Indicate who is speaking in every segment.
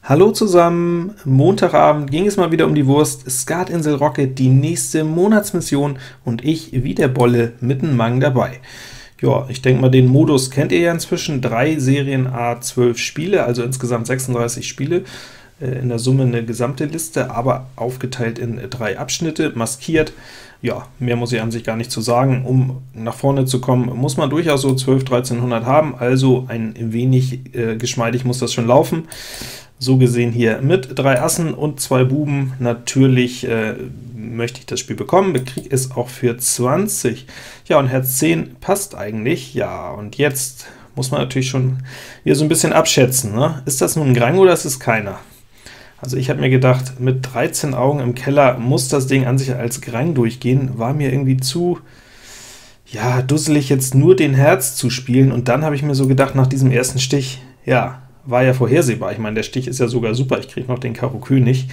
Speaker 1: Hallo zusammen, Montagabend ging es mal wieder um die Wurst, Skatinsel Rocket, die nächste Monatsmission und ich, wie der Bolle, mit dem Mang dabei. Ja, ich denke mal, den Modus kennt ihr ja inzwischen, 3 Serien à 12 Spiele, also insgesamt 36 Spiele, in der Summe eine gesamte Liste, aber aufgeteilt in 3 Abschnitte, maskiert. Ja, mehr muss ich an sich gar nicht zu sagen. Um nach vorne zu kommen, muss man durchaus so 1200–1300 haben, also ein wenig geschmeidig muss das schon laufen. So gesehen hier mit 3 Assen und 2 Buben. Natürlich möchte ich das Spiel bekommen, bekriege es auch für 20. Ja, und Herz 10 passt eigentlich. Ja, und jetzt muss man natürlich schon wieder so ein bisschen abschätzen, ne? Ist das nun ein Grang oder ist es keiner? Also ich habe mir gedacht, mit 13 Augen im Keller muss das Ding an sich als Grang durchgehen, war mir irgendwie zu, ja, dusselig jetzt nur den Herz zu spielen, und dann habe ich mir so gedacht, nach diesem ersten Stich, ja, war ja vorhersehbar, ich meine, der Stich ist ja sogar super, ich kriege noch den Karo König.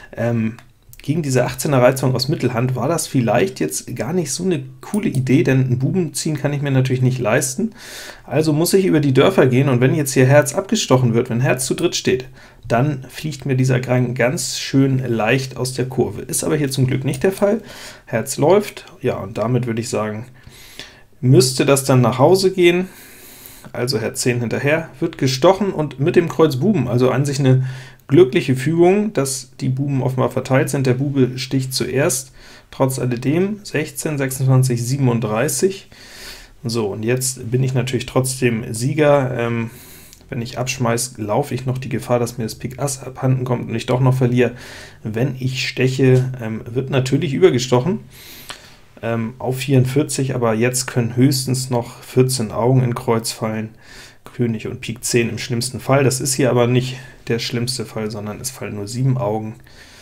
Speaker 1: Gegen diese 18er Reizung aus Mittelhand war das vielleicht jetzt gar nicht so eine coole Idee, denn einen Buben ziehen kann ich mir natürlich nicht leisten, also muss ich über die Dörfer gehen, und wenn jetzt hier Herz abgestochen wird, wenn Herz zu dritt steht, dann fliegt mir dieser Grang ganz schön leicht aus der Kurve. Ist aber hier zum Glück nicht der Fall. Herz läuft, ja, und damit würde ich sagen, müsste das dann nach Hause gehen. Also Herz 10 hinterher, wird gestochen und mit dem Kreuz Buben, also an sich eine glückliche Fügung, dass die Buben offenbar verteilt sind. Der Bube sticht zuerst, trotz alledem 16, 26, 37. So, und jetzt bin ich natürlich trotzdem Sieger. Wenn ich abschmeiße, laufe ich noch die Gefahr, dass mir das Pik Ass abhanden kommt und ich doch noch verliere. Wenn ich steche, wird natürlich übergestochen auf 44, aber jetzt können höchstens noch 14 Augen in Kreuz fallen, König und Pik 10 im schlimmsten Fall. Das ist hier aber nicht der schlimmste Fall, sondern es fallen nur 7 Augen.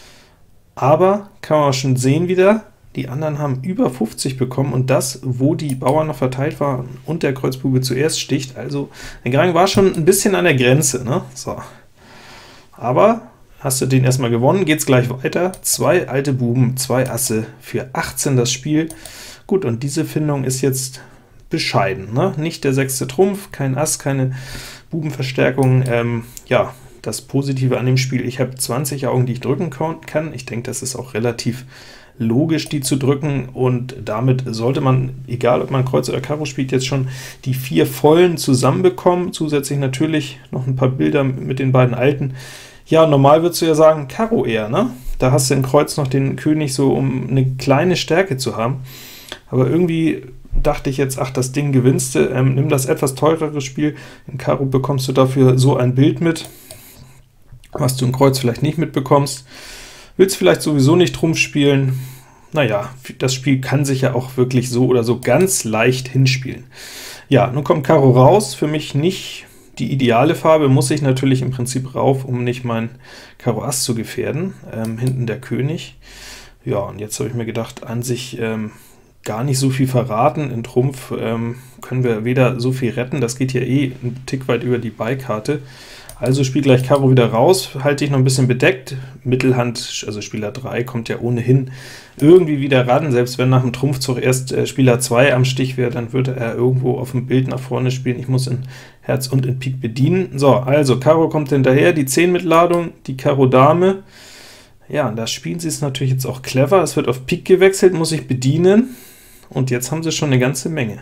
Speaker 1: Aber kann man schon sehen wieder, die anderen haben über 50 bekommen, und das, wo die Bauern noch verteilt waren und der Kreuzbube zuerst sticht, also der Grang war schon ein bisschen an der Grenze, ne? So. Aber hast du den erstmal gewonnen, geht's gleich weiter. 2 alte Buben, 2 Asse, für 18 das Spiel. Gut, und diese Findung ist jetzt bescheiden, ne? Nicht der 6. Trumpf, kein Ass, keine Bubenverstärkung. Ja, das Positive an dem Spiel, ich habe 20 Augen, die ich drücken kann. Ich denke, das ist auch relativ logisch, die zu drücken, und damit sollte man, egal ob man Kreuz oder Karo spielt, jetzt schon die 4 vollen zusammenbekommen. Zusätzlich natürlich noch ein paar Bilder mit den beiden alten. Ja, normal würdest du ja sagen, Karo eher, ne? Da hast du in Kreuz noch den König, so um eine kleine Stärke zu haben. Aber irgendwie dachte ich jetzt, ach, das Ding gewinnst du, nimm das etwas teurere Spiel. In Karo bekommst du dafür so ein Bild mit, was du in Kreuz vielleicht nicht mitbekommst. Willst vielleicht sowieso nicht Trumpf spielen? Naja, das Spiel kann sich ja auch wirklich so oder so ganz leicht hinspielen. Ja, nun kommt Karo raus, für mich nicht die ideale Farbe, muss ich natürlich im Prinzip rauf, um nicht mein Karo Ass zu gefährden. Hinten der König. Ja, und jetzt habe ich mir gedacht, an sich gar nicht so viel verraten. In Trumpf können wir weder so viel retten, das geht hier eh einen Tick weit über die Beikarte. Also spiel gleich Karo wieder raus, halte ich noch ein bisschen bedeckt. Mittelhand, also Spieler 3, kommt ja ohnehin irgendwie wieder ran. Selbst wenn nach dem Trumpfzug erst Spieler 2 am Stich wäre, dann würde er irgendwo auf dem Bild nach vorne spielen. Ich muss in Herz und in Pik bedienen. So, also Karo kommt hinterher, die 10 mit Ladung, die Karo Dame. Ja, und da spielen sie es natürlich jetzt auch clever. Es wird auf Pik gewechselt, muss ich bedienen. Und jetzt haben sie schon eine ganze Menge.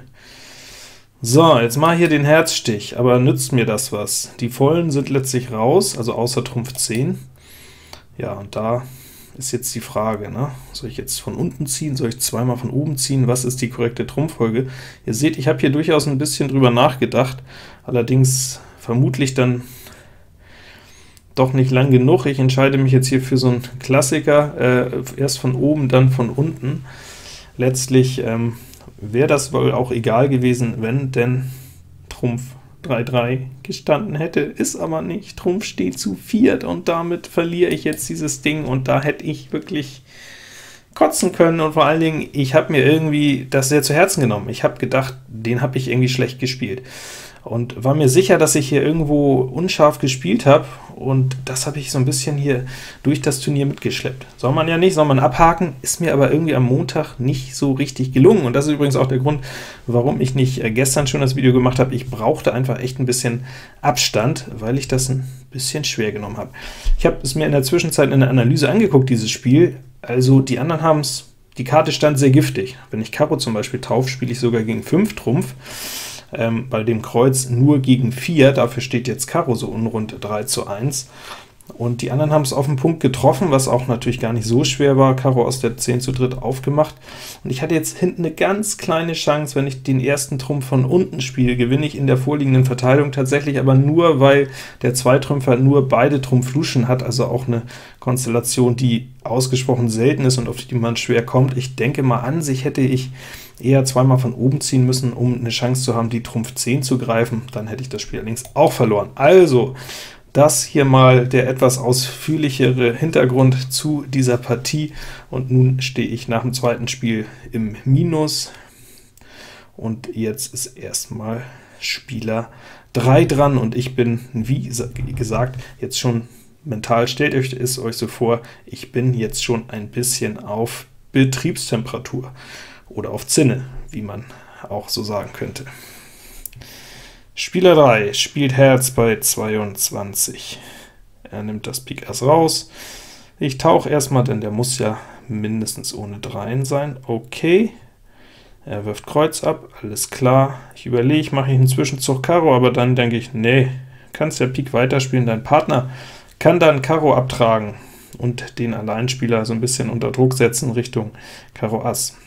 Speaker 1: So, jetzt mal hier den Herzstich, aber nützt mir das was? Die Vollen sind letztlich raus, also außer Trumpf 10. Ja, und da ist jetzt die Frage, ne? Soll ich jetzt von unten ziehen, soll ich zweimal von oben ziehen, was ist die korrekte Trumpffolge? Ihr seht, ich habe hier durchaus ein bisschen drüber nachgedacht, allerdings vermutlich dann doch nicht lang genug. Ich entscheide mich jetzt hier für so einen Klassiker, erst von oben, dann von unten. Letztlich wäre das wohl auch egal gewesen, wenn denn Trumpf 3-3 gestanden hätte, ist aber nicht. Trumpf steht zu 4 und damit verliere ich jetzt dieses Ding, und da hätte ich wirklich kotzen können, und vor allen Dingen, ich habe mir irgendwie das sehr zu Herzen genommen. Ich habe gedacht, den habe ich irgendwie schlecht gespielt. und war mir sicher, dass ich hier irgendwo unscharf gespielt habe, und das habe ich so ein bisschen hier durch das Turnier mitgeschleppt. Soll man ja nicht, soll man abhaken, ist mir aber irgendwie am Montag nicht so richtig gelungen, und das ist übrigens auch der Grund, warum ich nicht gestern schon das Video gemacht habe. Ich brauchte einfach echt ein bisschen Abstand, weil ich das ein bisschen schwer genommen habe. Ich habe es mir in der Zwischenzeit in der Analyse angeguckt, dieses Spiel. Also die anderen haben es, die Karte stand sehr giftig. Wenn ich Karo zum Beispiel taufe, spiele ich sogar gegen 5 Trumpf, bei dem Kreuz nur gegen 4, dafür steht jetzt Karo so unrund 3:1, und die anderen haben es auf den Punkt getroffen, was auch natürlich gar nicht so schwer war. Karo aus der 10 zu dritt aufgemacht, und ich hatte jetzt hinten eine ganz kleine Chance, wenn ich den ersten Trumpf von unten spiele, gewinne ich in der vorliegenden Verteilung tatsächlich, aber nur, weil der Zweitrümpfer nur beide Trumpf-Luschen hat, also auch eine Konstellation, die ausgesprochen selten ist und auf die man schwer kommt. Ich denke mal, an sich hätte ich eher zweimal von oben ziehen müssen, um eine Chance zu haben, die Trumpf 10 zu greifen, dann hätte ich das Spiel allerdings auch verloren. Also, das hier mal der etwas ausführlichere Hintergrund zu dieser Partie, und nun stehe ich nach dem zweiten Spiel im Minus, und jetzt ist erstmal Spieler 3 dran, und ich bin, wie gesagt, jetzt schon mental, stellt euch es euch so vor, ich bin jetzt schon ein bisschen auf Betriebstemperatur, oder auf Zinne, wie man auch so sagen könnte. Spieler 3 spielt Herz bei 22. Er nimmt das Pik Ass raus. Ich tauche erstmal, denn der muss ja mindestens ohne 3 sein. Okay. Er wirft Kreuz ab, alles klar. Ich überlege, mache ich einen Zwischenzug Karo, aber dann denke ich, nee, kannst ja Pik weiterspielen. Dein Partner kann dann Karo abtragen und den Alleinspieler so ein bisschen unter Druck setzen Richtung Karo Ass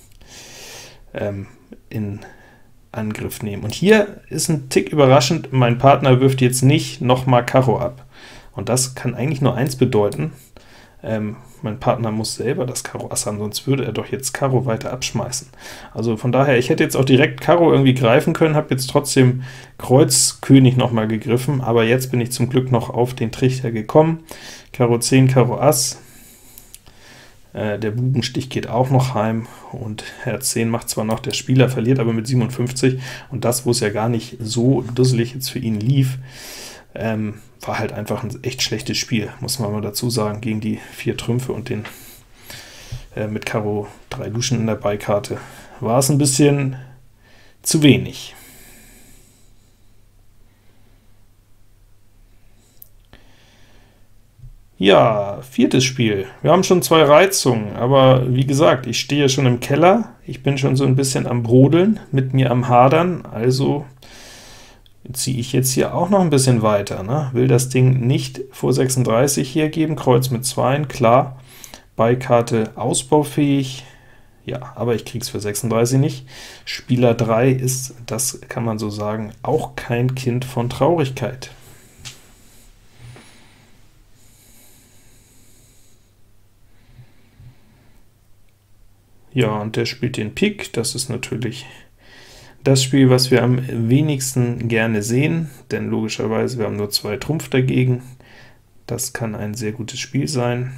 Speaker 1: in Angriff nehmen. Und hier ist ein Tick überraschend, mein Partner wirft jetzt nicht nochmal Karo ab. Und das kann eigentlich nur eins bedeuten, mein Partner muss selber das Karo Ass haben, sonst würde er doch jetzt Karo weiter abschmeißen. Also von daher, ich hätte jetzt auch direkt Karo irgendwie greifen können, habe jetzt trotzdem Kreuz König nochmal gegriffen, aber jetzt bin ich zum Glück noch auf den Trichter gekommen. Karo 10, Karo Ass. Der Bubenstich geht auch noch heim, und Herz 10 macht zwar noch, der Spieler verliert aber mit 57, und das, wo es ja gar nicht so dusselig jetzt für ihn lief, war halt einfach ein echt schlechtes Spiel, muss man mal dazu sagen, gegen die 4 Trümpfe und den mit Karo 3 Luschen in der Beikarte war es ein bisschen zu wenig. Ja, viertes Spiel. Wir haben schon 2 Reizungen, aber wie gesagt, ich stehe schon im Keller, ich bin schon so ein bisschen am Brodeln, mit mir am Hadern, also ziehe ich jetzt hier auch noch ein bisschen weiter, ne? Will das Ding nicht vor 36 hergeben, Kreuz mit 2, klar, Beikarte ausbaufähig, ja, aber ich krieg's für 36 nicht. Spieler 3 ist, das kann man so sagen, auch kein Kind von Traurigkeit. Ja, und der spielt den Pik, das ist natürlich das Spiel, was wir am wenigsten gerne sehen, denn logischerweise, wir haben nur 2 Trumpf dagegen. Das kann ein sehr gutes Spiel sein.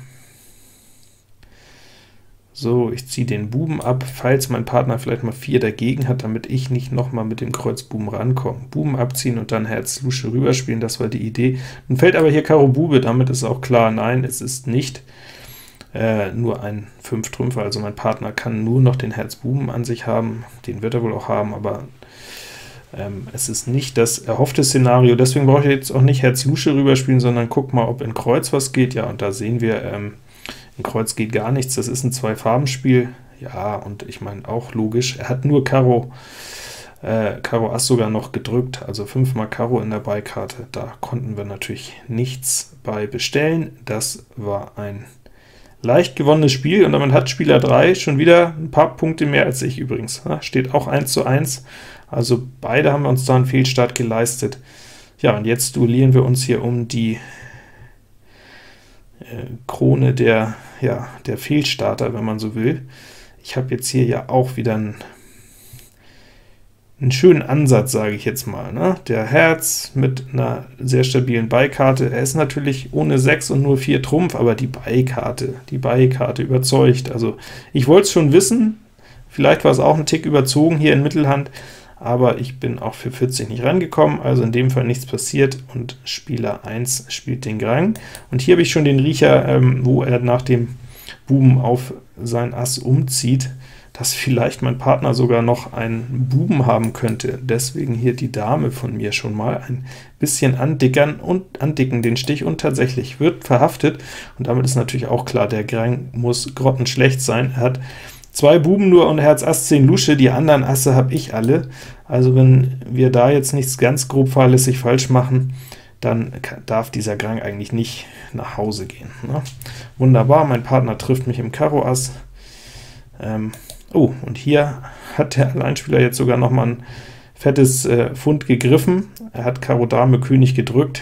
Speaker 1: So, ich ziehe den Buben ab, falls mein Partner vielleicht mal 4 dagegen hat, damit ich nicht nochmal mit dem Kreuz Buben rankomme. Buben abziehen und dann Herz Lusche rüberspielen, das war die Idee. Nun fällt aber hier Karo Bube, damit ist auch klar, nein, es ist nicht nur ein 5-Trümpfer, also mein Partner kann nur noch den Herz Buben an sich haben, den wird er wohl auch haben, aber es ist nicht das erhoffte Szenario, deswegen brauche ich jetzt auch nicht Herz Lusche rüberspielen, sondern guck mal, ob in Kreuz was geht. Ja, und da sehen wir, in Kreuz geht gar nichts, das ist ein 2-Farben-Spiel, ja, und ich meine auch logisch, er hat nur Karo Ass sogar noch gedrückt, also 5 mal Karo in der Beikarte, da konnten wir natürlich nichts bei bestellen, das war ein leicht gewonnenes Spiel, und damit hat Spieler 3 schon wieder ein paar Punkte mehr als ich übrigens. Steht auch 1:1, also beide haben uns da einen Fehlstart geleistet. Ja, und jetzt duellieren wir uns hier um die Krone der Fehlstarter, wenn man so will. Ich habe jetzt hier ja auch wieder einen schönen Ansatz, sage ich jetzt mal, ne? Der Herz mit einer sehr stabilen Beikarte, er ist natürlich ohne 6 und nur 4 Trumpf, aber die Beikarte überzeugt. Also ich wollte es schon wissen, vielleicht war es auch ein Tick überzogen hier in Mittelhand, aber ich bin auch für 40 nicht rangekommen, also in dem Fall nichts passiert, und Spieler 1 spielt den Grang. Und hier habe ich schon den Riecher, wo er nach dem Buben auf sein Ass umzieht, dass vielleicht mein Partner sogar noch einen Buben haben könnte. Deswegen hier die Dame von mir schon mal ein bisschen andicken den Stich, und tatsächlich wird verhaftet. Und damit ist natürlich auch klar, der Grang muss grottenschlecht sein. Er hat 2 Buben nur und Herz Ass 10 Lusche, die anderen Asse habe ich alle. Also wenn wir da jetzt nichts ganz grob fahrlässig falsch machen, dann darf dieser Grang eigentlich nicht nach Hause gehen, ne? Wunderbar, mein Partner trifft mich im Karo Ass. Oh, und hier hat der Alleinspieler jetzt sogar noch mal ein fettes Pfund gegriffen. Er hat Karo Dame König gedrückt.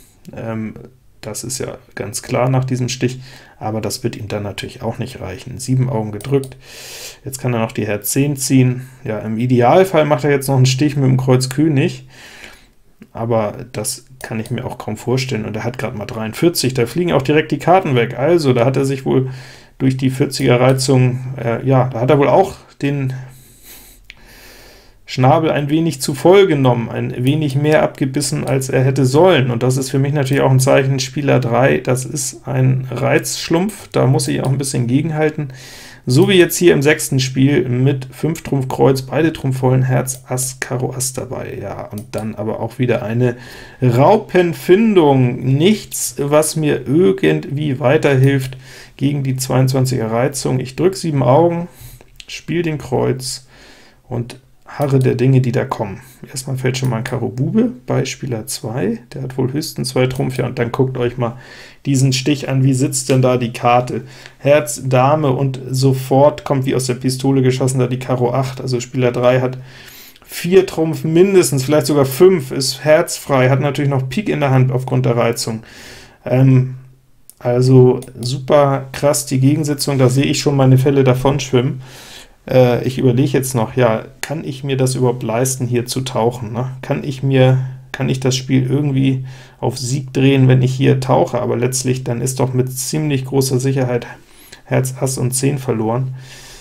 Speaker 1: Das ist ja ganz klar nach diesem Stich, aber das wird ihm dann natürlich auch nicht reichen. 7 Augen gedrückt. Jetzt kann er noch die Herz 10 ziehen. Ja, im Idealfall macht er jetzt noch einen Stich mit dem Kreuz König, aber das kann ich mir auch kaum vorstellen, und er hat gerade mal 43, da fliegen auch direkt die Karten weg. Also da hat er sich wohl durch die 40er Reizung, ja, da hat er wohl auch den Schnabel ein wenig zu voll genommen, ein wenig mehr abgebissen, als er hätte sollen, und das ist für mich natürlich auch ein Zeichen. Spieler 3, das ist ein Reizschlumpf, da muss ich auch ein bisschen gegenhalten. So wie jetzt hier im 6. Spiel mit 5 Trumpf Kreuz, beide Trumpf vollen, Herz Ass Karo Ass dabei. Ja, und dann aber auch wieder eine Raupenfindung, nichts, was mir irgendwie weiterhilft gegen die 22er Reizung. Ich drücke 7 Augen, spiele den Kreuz und harre der Dinge, die da kommen. Erstmal fällt schon mal ein Karo Bube bei Spieler 2, der hat wohl höchstens 2 Trumpf, ja, und dann guckt euch mal diesen Stich an, wie sitzt denn da die Karte? Herz, Dame, und sofort kommt wie aus der Pistole geschossen da die Karo 8, also Spieler 3 hat 4 Trumpf mindestens, vielleicht sogar 5, ist herzfrei, hat natürlich noch Pik in der Hand aufgrund der Reizung. Also super krass die Gegensetzung, da sehe ich schon meine Fälle davon schwimmen. Ich überlege jetzt noch, ja, kann ich mir das überhaupt leisten, hier zu tauchen, ne? Kann ich das Spiel irgendwie auf Sieg drehen, wenn ich hier tauche, aber letztlich dann ist doch mit ziemlich großer Sicherheit Herz Ass und 10 verloren.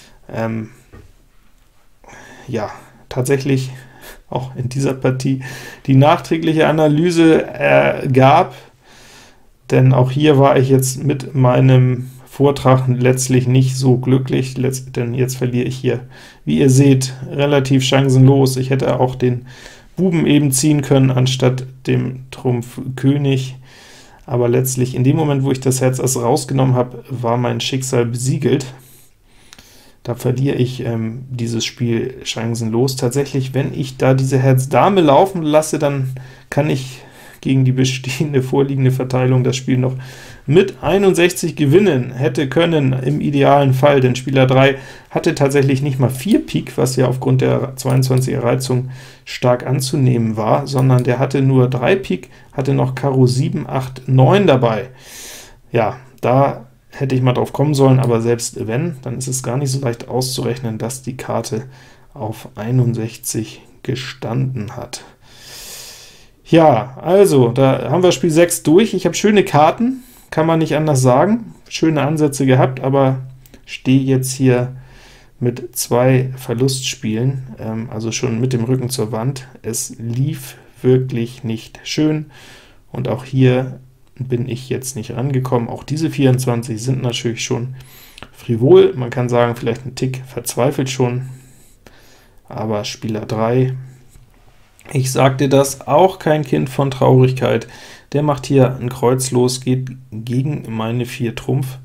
Speaker 1: Ja, tatsächlich auch in dieser Partie die nachträgliche Analyse ergab, denn auch hier war ich jetzt mit meinem Vortrag letztlich nicht so glücklich, denn jetzt verliere ich hier, wie ihr seht, relativ chancenlos. Ich hätte auch den Buben eben ziehen können, anstatt dem Trumpf König, aber letztlich in dem Moment, wo ich das Herz Ass rausgenommen habe, war mein Schicksal besiegelt. Da verliere ich dieses Spiel chancenlos. Tatsächlich, wenn ich da diese Herz Dame laufen lasse, dann kann ich gegen die bestehende vorliegende Verteilung das Spiel noch mit 61 gewinnen, hätte können im idealen Fall, denn Spieler 3 hatte tatsächlich nicht mal 4 Pik, was ja aufgrund der 22er Reizung stark anzunehmen war, sondern der hatte nur 3 Pik, hatte noch Karo 7, 8, 9 dabei. Ja, da hätte ich mal drauf kommen sollen, aber selbst wenn, dann ist es gar nicht so leicht auszurechnen, dass die Karte auf 61 gestanden hat. Ja, also, da haben wir Spiel 6 durch. Ich habe schöne Karten, kann man nicht anders sagen, schöne Ansätze gehabt, aber stehe jetzt hier mit 2 Verlustspielen, also schon mit dem Rücken zur Wand. Es lief wirklich nicht schön, und auch hier bin ich jetzt nicht rangekommen. Auch diese 24 sind natürlich schon frivol, man kann sagen, vielleicht ein Tick verzweifelt schon, aber Spieler 3, ich sagte das, auch kein Kind von Traurigkeit, der macht hier ein Kreuz los, geht gegen meine 4 Trumpf,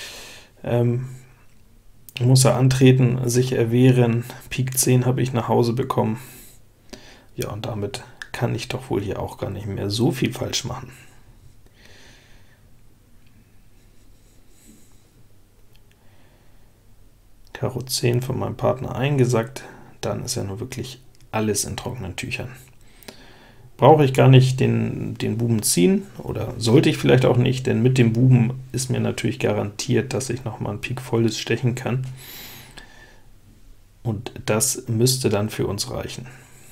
Speaker 1: muss er antreten, sich erwehren, Pik 10 habe ich nach Hause bekommen. Ja, und damit kann ich doch wohl hier auch gar nicht mehr so viel falsch machen. Karo 10 von meinem Partner eingesackt, dann ist ja nur wirklich alles in trockenen Tüchern. Brauche ich gar nicht den Buben ziehen, oder sollte ich vielleicht auch nicht, denn mit dem Buben ist mir natürlich garantiert, dass ich noch mal ein Pik volles stechen kann, und das müsste dann für uns reichen.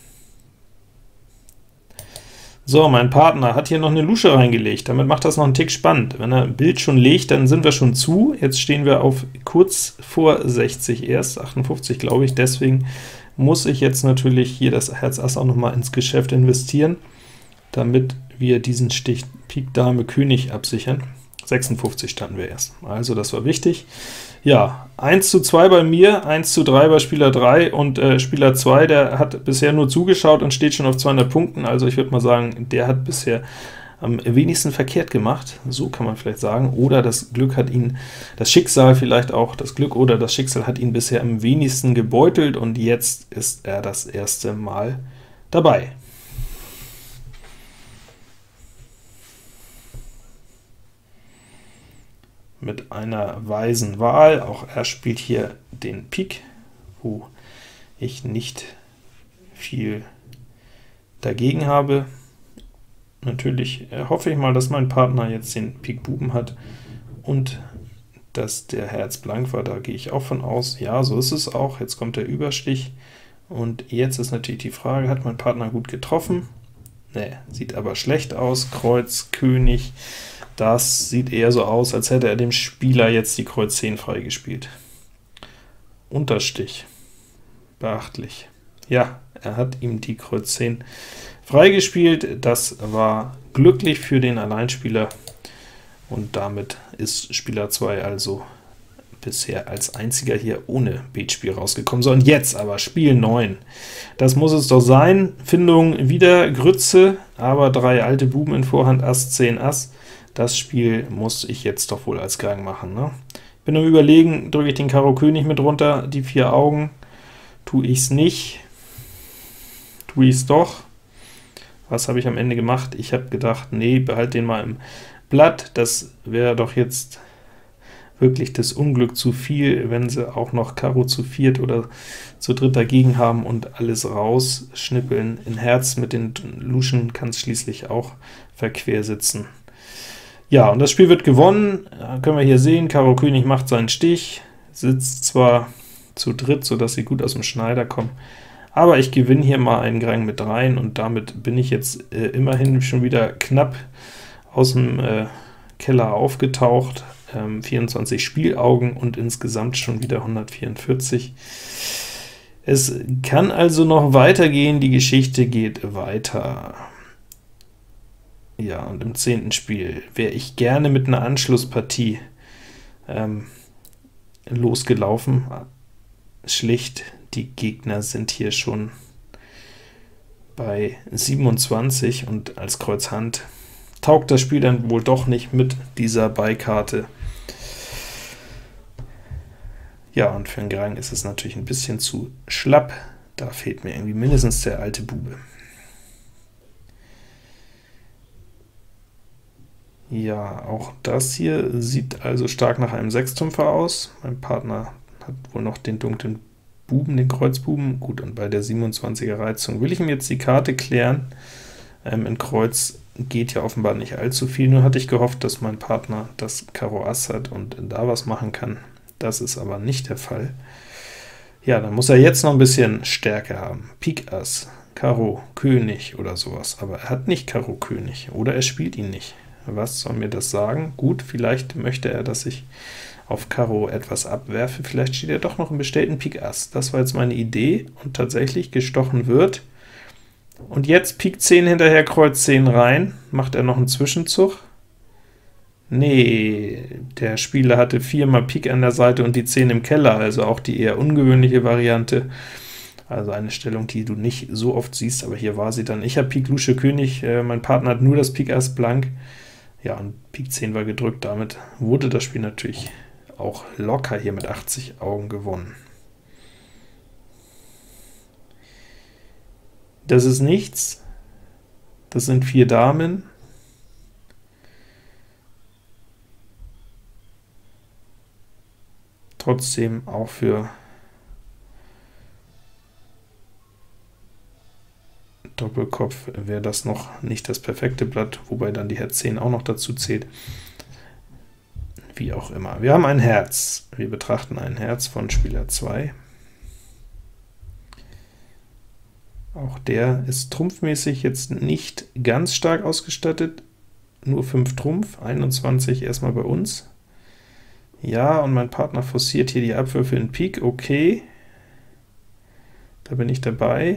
Speaker 1: So, mein Partner hat hier noch eine Lusche reingelegt, damit macht das noch einen Tick spannend. Wenn er ein Bild schon legt, dann sind wir schon zu. Jetzt stehen wir auf kurz vor 60 erst, 58 glaube ich, deswegen muss ich jetzt natürlich hier das Herz Ass auch noch mal ins Geschäft investieren, damit wir diesen Stich Pik Dame König absichern. 56 standen wir erst, also das war wichtig. Ja, 1:2 bei mir, 1:3 bei Spieler 3, und Spieler 2, der hat bisher nur zugeschaut und steht schon auf 200 Punkten, also ich würde mal sagen, der hat bisher am wenigsten verkehrt gemacht, so kann man vielleicht sagen, oder das Glück hat ihn, das Schicksal vielleicht auch, das Glück oder das Schicksal hat ihn bisher am wenigsten gebeutelt, und jetzt ist er das erste Mal dabei. Mit einer weisen Wahl, auch er spielt hier den Pik, wo ich nicht viel dagegen habe. Natürlich hoffe ich mal, dass mein Partner jetzt den Pik Buben hat und dass der Herz blank war, da gehe ich auch von aus. Ja, so ist es auch, jetzt kommt der Überstich, und jetzt ist natürlich die Frage, hat mein Partner gut getroffen? Ne, sieht aber schlecht aus, Kreuz, König, das sieht eher so aus, als hätte er dem Spieler jetzt die Kreuz 10 freigespielt. Unterstich, beachtlich. Ja, er hat ihm die Kreuz 10 freigespielt, das war glücklich für den Alleinspieler, und damit ist Spieler 2 also bisher als einziger hier ohne Beatspiel rausgekommen. So, und jetzt aber Spiel 9. Das muss es doch sein. Findung wieder Grütze, aber 3 alte Buben in Vorhand, Ass, 10, Ass. Das Spiel muss ich jetzt doch wohl als Gang machen, ne? Ich bin am Überlegen, drücke ich den Karo König mit runter, die 4 Augen, tue ich es nicht, tue ich es doch. Was habe ich am Ende gemacht? Ich habe gedacht, nee, behalte den mal im Blatt, das wäre doch jetzt wirklich das Unglück zu viel, wenn sie auch noch Karo zu viert oder zu dritt dagegen haben und alles rausschnippeln. In Herz mit den Luschen kann es schließlich auch verquer sitzen. Ja, und das Spiel wird gewonnen, können wir hier sehen, Karo König macht seinen Stich, sitzt zwar zu dritt, sodass sie gut aus dem Schneider kommen, aber ich gewinne hier mal einen Gang mit rein, und damit bin ich jetzt immerhin schon wieder knapp aus dem Keller aufgetaucht, 24 Spielaugen und insgesamt schon wieder 144. Es kann also noch weitergehen, die Geschichte geht weiter. Ja, und im 10. Spiel wäre ich gerne mit einer Anschlusspartie losgelaufen. Schlicht, die Gegner sind hier schon bei 27, und als Kreuz Hand taugt das Spiel dann wohl doch nicht mit dieser Beikarte. Ja, und für einen Gang ist es natürlich ein bisschen zu schlapp, da fehlt mir irgendwie mindestens der alte Bube. Ja, auch das hier sieht also stark nach einem Sechstrumpfer aus. Mein Partner hat wohl noch den dunklen Buben, den Kreuzbuben. Gut, und bei der 27er Reizung will ich ihm jetzt die Karte klären. In Kreuz geht ja offenbar nicht allzu viel, nur hatte ich gehofft, dass mein Partner das Karo Ass hat und da was machen kann. Das ist aber nicht der Fall. Ja, dann muss er jetzt noch ein bisschen Stärke haben. Pik Ass, Karo König oder sowas, aber er hat nicht Karo König, oder er spielt ihn nicht. Was soll mir das sagen? Gut, vielleicht möchte er, dass ich auf Karo etwas abwerfe, vielleicht steht er doch noch im bestellten Pik Ass. Das war jetzt meine Idee, und tatsächlich gestochen wird. Und jetzt Pik 10 hinterher, Kreuz 10 rein. Macht er noch einen Zwischenzug? Nee, der Spieler hatte 4-mal Pik an der Seite und die 10 im Keller, also auch die eher ungewöhnliche Variante. Also eine Stellung, die du nicht so oft siehst, aber hier war sie dann. Ich habe Pik Lusche König, mein Partner hat nur das Pik Ass blank. Ja, und Pik 10 war gedrückt, damit wurde das Spiel natürlich auch locker hier mit 80 Augen gewonnen. Das ist nichts, das sind 4 Damen. Trotzdem auch für Doppelkopf wäre das noch nicht das perfekte Blatt, wobei dann die Herz 10 auch noch dazu zählt. Wie auch immer. Wir haben ein Herz. Wir betrachten ein Herz von Spieler 2. Auch der ist trumpfmäßig jetzt nicht ganz stark ausgestattet, nur 5 Trumpf, 21 erstmal bei uns. Ja, und mein Partner forciert hier die Abwürfe in Pik, okay. Da bin ich dabei.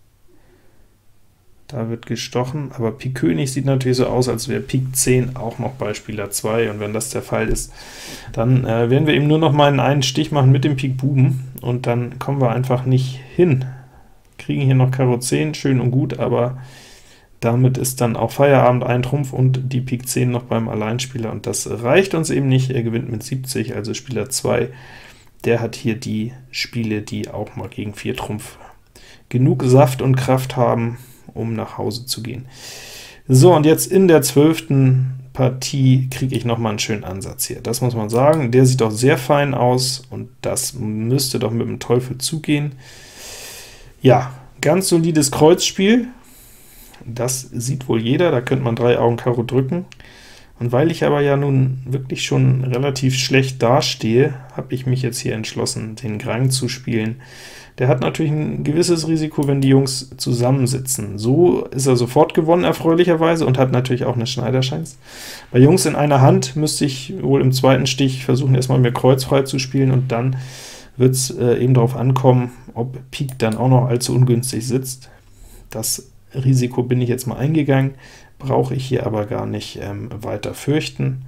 Speaker 1: Da wird gestochen, aber Pik König sieht natürlich so aus, als wäre Pik 10 auch noch bei Spieler 2, und wenn das der Fall ist, dann werden wir eben nur noch mal einen Stich machen mit dem Pik Buben, und dann kommen wir einfach nicht hin. Kriegen hier noch Karo 10, schön und gut, aber damit ist dann auch Feierabend, ein Trumpf und die Pik 10 noch beim Alleinspieler, und das reicht uns eben nicht. Er gewinnt mit 70, also Spieler 2, der hat hier die Spiele, die auch mal gegen 4 Trumpf genug Saft und Kraft haben, um nach Hause zu gehen. So, und jetzt in der 12. Partie kriege ich noch mal einen schönen Ansatz hier. Das muss man sagen, der sieht doch sehr fein aus, und das müsste doch mit dem Teufel zugehen. Ja, ganz solides Kreuzspiel, das sieht wohl jeder, da könnte man 3 Augen Karo drücken, und weil ich aber ja nun wirklich schon relativ schlecht dastehe, habe ich mich jetzt hier entschlossen, den Grang zu spielen. Der hat natürlich ein gewisses Risiko, wenn die Jungs zusammensitzen. So ist er sofort gewonnen, erfreulicherweise, und hat natürlich auch eine Schneiderchance. Bei Jungs in einer Hand müsste ich wohl im zweiten Stich versuchen, erstmal mir Kreuz frei zu spielen, und dann wird es eben darauf ankommen, ob Pik dann auch noch allzu ungünstig sitzt. Das Risiko bin ich jetzt mal eingegangen, brauche ich hier aber gar nicht weiter fürchten.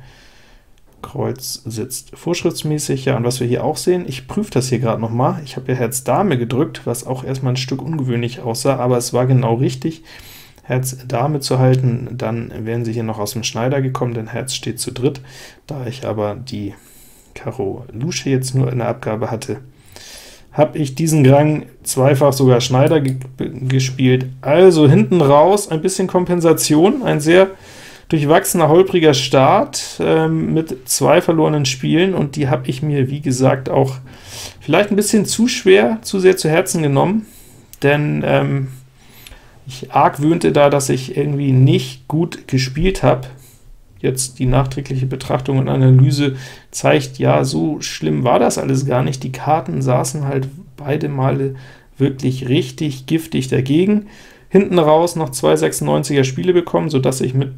Speaker 1: Kreuz sitzt vorschriftsmäßig, ja, und was wir hier auch sehen, ich prüfe das hier gerade noch mal, ich habe ja Herz Dame gedrückt, was auch erstmal ein Stück ungewöhnlich aussah, aber es war genau richtig, Herz Dame zu halten, dann wären sie hier noch aus dem Schneider gekommen, denn Herz steht zu dritt. Da ich aber die Karo Lusche jetzt nur in der Abgabe hatte, habe ich diesen Grang zweifach sogar Schneider gespielt. Also hinten raus ein bisschen Kompensation, ein sehr durchwachsener, holpriger Start mit 2 verlorenen Spielen, und die habe ich mir, wie gesagt, auch vielleicht ein bisschen zu schwer, zu sehr zu Herzen genommen, denn ich argwöhnte da, dass ich irgendwie nicht gut gespielt habe. Jetzt die nachträgliche Betrachtung und Analyse zeigt, ja, so schlimm war das alles gar nicht. Die Karten saßen halt beide Male wirklich richtig giftig dagegen. Hinten raus noch 2 96er Spiele bekommen, sodass ich mit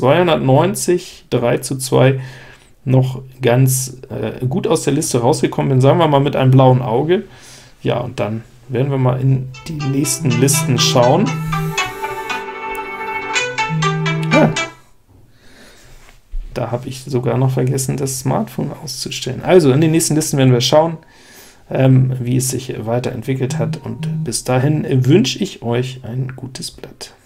Speaker 1: 290, 3:2 noch ganz gut aus der Liste rausgekommen bin, sagen wir mal mit einem blauen Auge. Ja, und dann werden wir mal in die nächsten Listen schauen. Ja. Da habe ich sogar noch vergessen, das Smartphone auszustellen. Also in den nächsten Listen werden wir schauen, wie es sich weiterentwickelt hat, und bis dahin wünsche ich euch ein gutes Blatt.